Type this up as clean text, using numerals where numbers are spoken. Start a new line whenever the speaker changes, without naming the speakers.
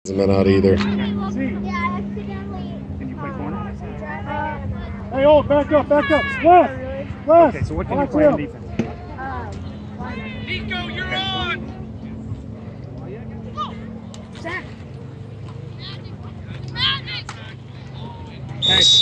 Hasn't been out either.
Hey, oh, back up, left.
Okay, so what can you play on defense?
Nico, you're on!
Nice.